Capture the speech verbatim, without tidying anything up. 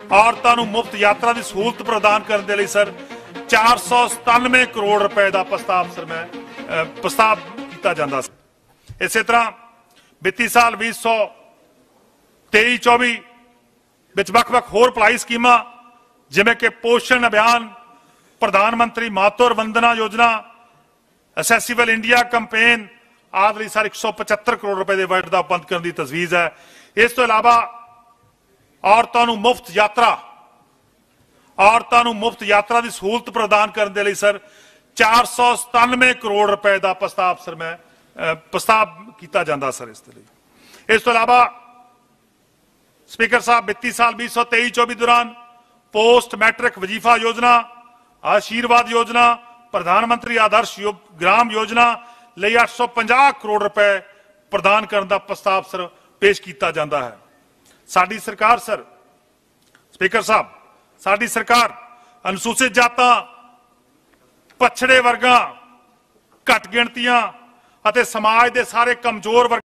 ਔਰਤਾਂ ਨੂੰ ਮੁਫਤ ਯਾਤਰਾ ਦੀ ਸਹੂਲਤ ਪ੍ਰਦਾਨ ਕਰਨ ਦੇ ਲਈ ਸਰ ਚਾਰ ਸੌ ਸਤਾਨਵੇਂ ਕਰੋੜ ਰੁਪਏ ਦਾ ਪ੍ਰਸਤਾਵ ਸਰ ਮੈਂ ਪ੍ਰਸਤਾਵ ਕੀਤਾ ਜਾਂਦਾ ਸੀ। ਇਸੇ ਤਰ੍ਹਾਂ ਵਿੱਤੀ ਸਾਲ ਵੀਹ ਸੌ ਤੇਈ ਚੌਵੀ ਵਿੱਚ ਵੱਖ-ਵੱਖ ਹੋਰ ਭਲਾਈ ਸਕੀਮਾਂ ਜਿਵੇਂ ਕਿ ਪੋਸ਼ਣ ਅਭਿਆਨ, ਪ੍ਰਧਾਨ ਮੰਤਰੀ ਮਾਤਰ ਵੰਦਨਾ ਯੋਜਨਾ, ਐਸੈਸੀਬਲ ਇੰਡੀਆ ਕੰਪੇਨ ਆਦਿ ਲਈ ਸਰ ਇੱਕ ਸੌ ਪਚੱਤਰ ਕਰੋੜ ਰੁਪਏ ਦੇ ਬਜਟ ਦਾ ਬੰਦ ਕਰਨ ਦੀ ਤਜਵੀਜ਼ ਹੈ। ਇਸ ਤੋਂ ਇਲਾਵਾ ਔਰਤਾਂ ਨੂੰ ਮੁਫਤ ਯਾਤਰਾ ਔਰਤਾਂ ਨੂੰ ਮੁਫਤ ਯਾਤਰਾ ਦੀ ਸਹੂਲਤ ਪ੍ਰਦਾਨ ਕਰਨ ਦੇ ਲਈ ਸਰ ਚਾਰ ਸੌ ਸਤਾਨਵੇਂ ਕਰੋੜ ਰੁਪਏ ਦਾ ਪ੍ਰਸਤਾਵ ਸਰ ਮੈਂ ਪ੍ਰਸਤਾਵ ਕੀਤਾ ਜਾਂਦਾ ਸਰ ਇਸ ਦੇ ਲਈ। ਇਸ ਤੋਂ ਇਲਾਵਾ ਸਪੀਕਰ ਸਾਹਿਬ ਵਿੱਤੀ ਸਾਲ ਵੀਹ ਸੌ ਤੇਈ ਚੌਵੀ ਦੌਰਾਨ पोस्ट मैट्रिक वजीफा योजना, आशीर्वाद योजना, प्रधानमंत्री आदर्श ग्राम योजना ਲਈ ਅੱਠ सौ पचास करोड़ रुपए प्रदान करने का प्रस्ताव सर पेश किया जाता है। साडी सरकार सर स्पीकर साहब साडी सरकार अनुसूचित जातां, पछड़े वर्गां, घट गिणतियां ਅਤੇ समाज के सारे कमजोर वर्ग